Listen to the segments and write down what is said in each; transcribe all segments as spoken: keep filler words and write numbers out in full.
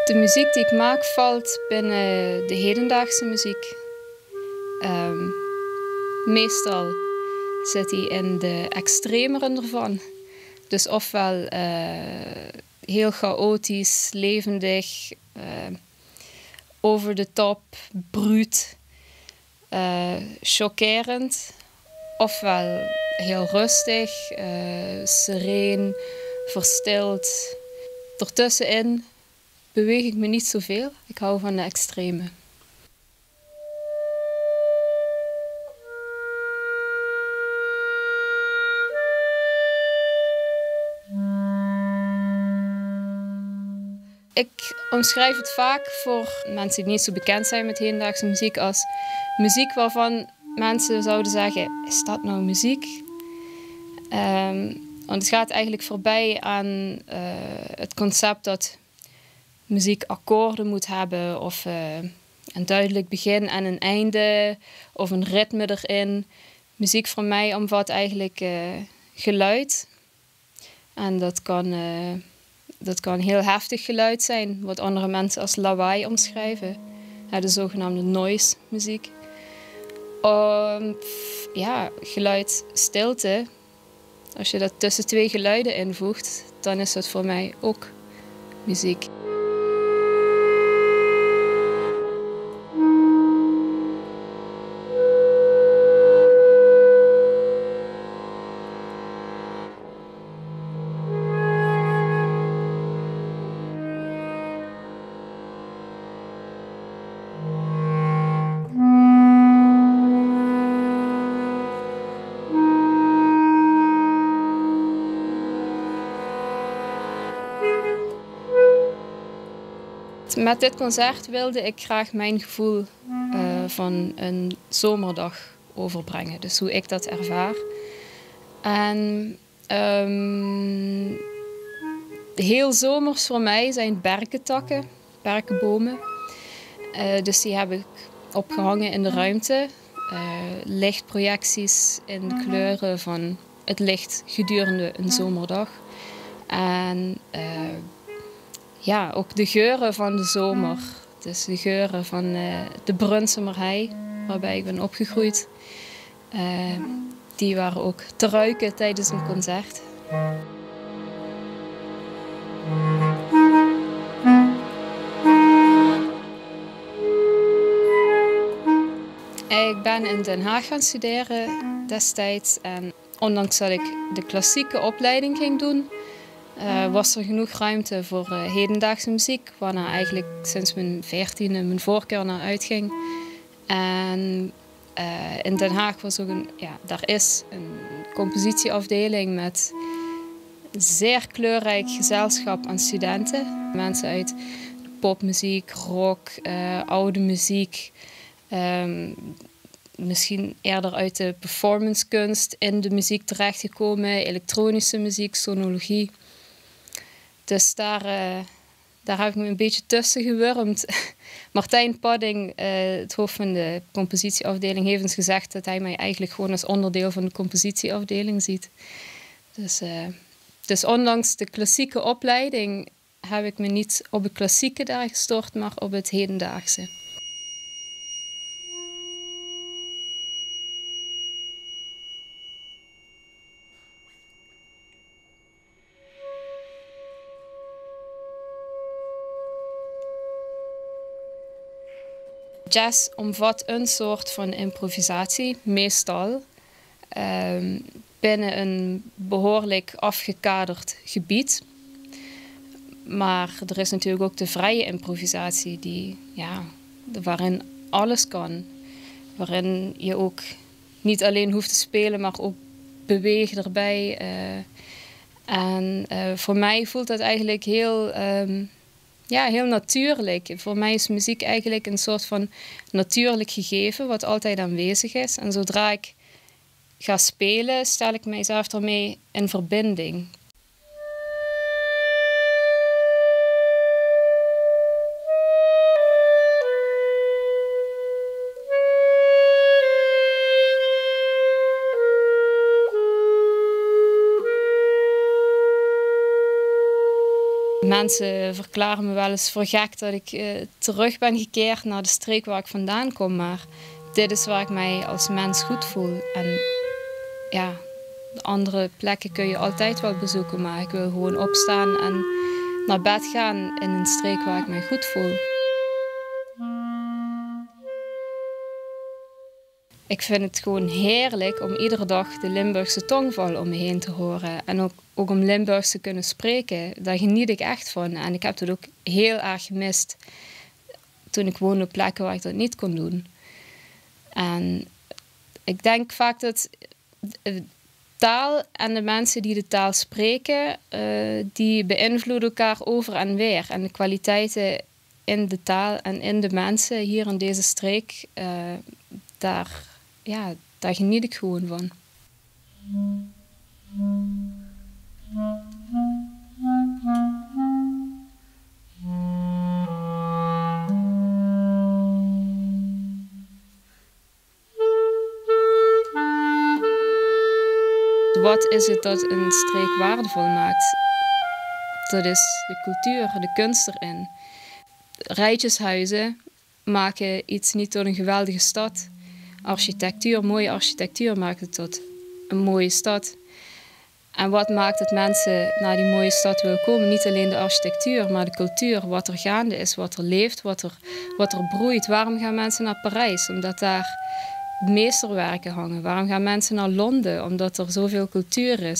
De muziek die ik maak valt binnen de hedendaagse muziek. Um, meestal zit die in de extremeren ervan. Dus ofwel uh, heel chaotisch, levendig, uh, over de top, bruut, uh, chockerend. Ofwel heel rustig, uh, sereen, verstild. Ertussenin beweeg ik me niet zoveel. Ik hou van de extreme. Ik omschrijf het vaak voor mensen die niet zo bekend zijn met hedendaagse muziek als muziek waarvan mensen zouden zeggen, is dat nou muziek? Um, want het gaat eigenlijk voorbij aan uh, het concept dat muziek akkoorden moet hebben of uh, een duidelijk begin en een einde of een ritme erin. Muziek voor mij omvat eigenlijk uh, geluid. En dat kan, uh, dat kan heel heftig geluid zijn, wat andere mensen als lawaai omschrijven. Ja, de zogenaamde noise muziek. Um, ja, geluid, stilte. Als je dat tussen twee geluiden invoegt, dan is dat voor mij ook muziek. Met dit concert wilde ik graag mijn gevoel uh, van een zomerdag overbrengen. Dus hoe ik dat ervaar. En um, heel zomers voor mij zijn berkentakken, berkenbomen. Uh, dus die heb ik opgehangen in de ruimte. Uh, lichtprojecties in de kleuren van het licht gedurende een zomerdag. En uh, ja, ook de geuren van de zomer. Dus de geuren van uh, de Brunsumer hei, waarbij ik ben opgegroeid. Uh, die waren ook te ruiken tijdens een concert. Ik ben in Den Haag gaan studeren destijds. En ondanks dat ik de klassieke opleiding ging doen, Uh, was er genoeg ruimte voor uh, hedendaagse muziek, waarna eigenlijk sinds mijn veertiende mijn voorkeur naar uitging. En uh, in Den Haag was ook een, ja, daar is een compositieafdeling met een zeer kleurrijk gezelschap aan studenten. Mensen uit popmuziek, rock, uh, oude muziek, um, misschien eerder uit de performancekunst in de muziek terechtgekomen, elektronische muziek, sonologie. Dus daar, uh, daar heb ik me een beetje tussen gewurmd. Martijn Padding, uh, het hoofd van de compositieafdeling, heeft ons gezegd dat hij mij eigenlijk gewoon als onderdeel van de compositieafdeling ziet. Dus, uh, dus ondanks de klassieke opleiding heb ik me niet op het klassieke daar gestort, maar op het hedendaagse. Jazz omvat een soort van improvisatie, meestal, uh, binnen een behoorlijk afgekaderd gebied. Maar er is natuurlijk ook de vrije improvisatie, die, ja, waarin alles kan. Waarin je ook niet alleen hoeft te spelen, maar ook bewegen erbij. Uh, en uh, voor mij voelt dat eigenlijk heel... Um, Ja, heel natuurlijk. Voor mij is muziek eigenlijk een soort van natuurlijk gegeven, wat altijd aanwezig is. En zodra ik ga spelen, stel ik mijzelf ermee in verbinding. Mensen verklaren me wel eens voor gek dat ik uh, terug ben gekeerd naar de streek waar ik vandaan kom. Maar dit is waar ik mij als mens goed voel. En ja, de andere plekken kun je altijd wel bezoeken. Maar ik wil gewoon opstaan en naar bed gaan in een streek waar ik mij goed voel. Ik vind het gewoon heerlijk om iedere dag de Limburgse tongval om me heen te horen. En ook, ook om Limburgs te kunnen spreken. Daar geniet ik echt van. En ik heb dat ook heel erg gemist toen ik woonde op plekken waar ik dat niet kon doen. En ik denk vaak dat de taal en de mensen die de taal spreken, uh, die beïnvloeden elkaar over en weer. En de kwaliteiten in de taal en in de mensen hier in deze streek, uh, daar... Ja, daar geniet ik gewoon van. Wat is het dat een streek waardevol maakt? Dat is de cultuur, de kunst erin. Rijtjeshuizen maken iets niet tot een geweldige stad. Architectuur, mooie architectuur maakt het tot een mooie stad. En wat maakt dat mensen naar die mooie stad willen komen? Niet alleen de architectuur, maar de cultuur. Wat er gaande is, wat er leeft, wat er, wat er broeit. Waarom gaan mensen naar Parijs? Omdat daar meesterwerken hangen. Waarom gaan mensen naar Londen? Omdat er zoveel cultuur is.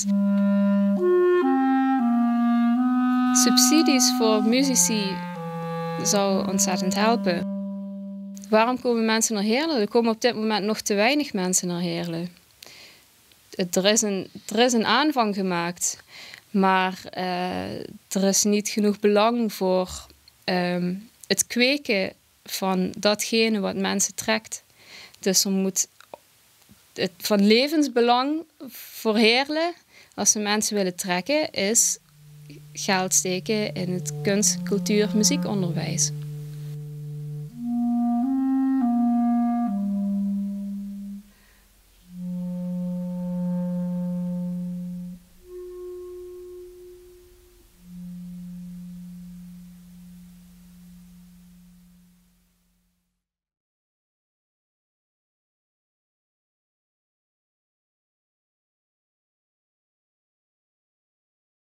Subsidies voor muzici zou ontzettend helpen. Waarom komen mensen naar Heerlen? Er komen op dit moment nog te weinig mensen naar Heerlen. Er is een, er is een aanvang gemaakt, maar uh, er is niet genoeg belang voor um, het kweken van datgene wat mensen trekt. Dus er moet het van levensbelang voor Heerlen, als ze mensen willen trekken, is geld steken in het kunst, cultuur, muziekonderwijs.